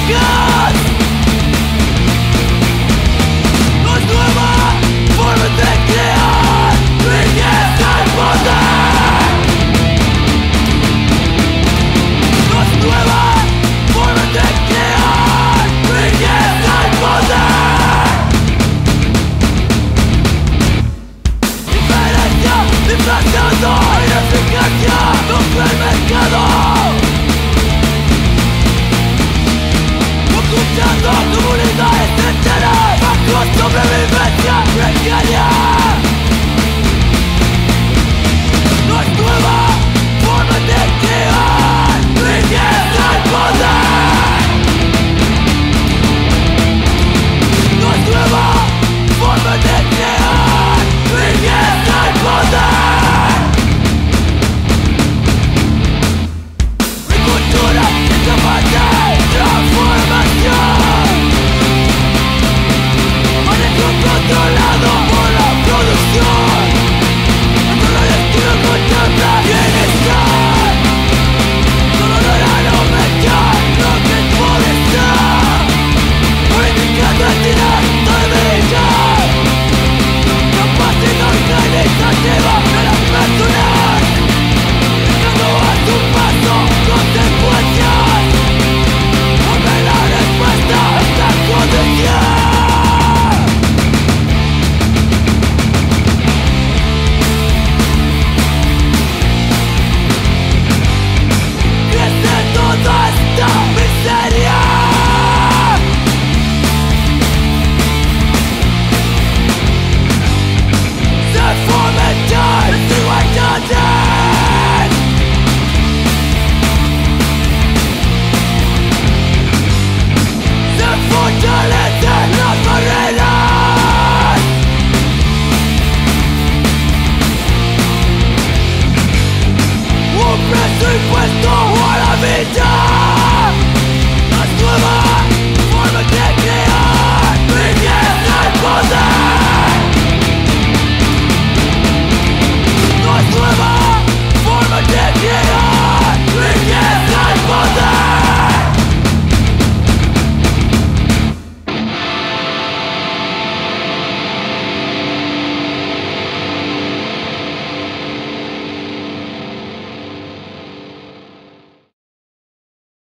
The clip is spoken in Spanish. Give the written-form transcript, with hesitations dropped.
gas. No es nueva forma de crear riqueza y poder. No es nueva forma de crear riqueza y poder. Diferencia, inflación, ineficacia, contra el mercado. Ocultando comunidades enteras bajo sobrevivencia precaria.